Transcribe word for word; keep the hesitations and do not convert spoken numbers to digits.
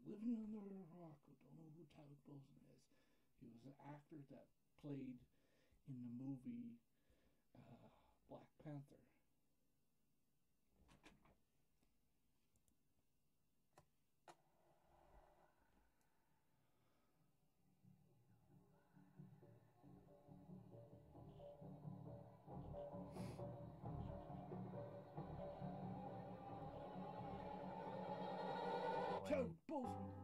living under a rock who don't know who Chadwick Boseman is, he was an actor that played in the movie uh, Black Panther. When Chadwick Boseman.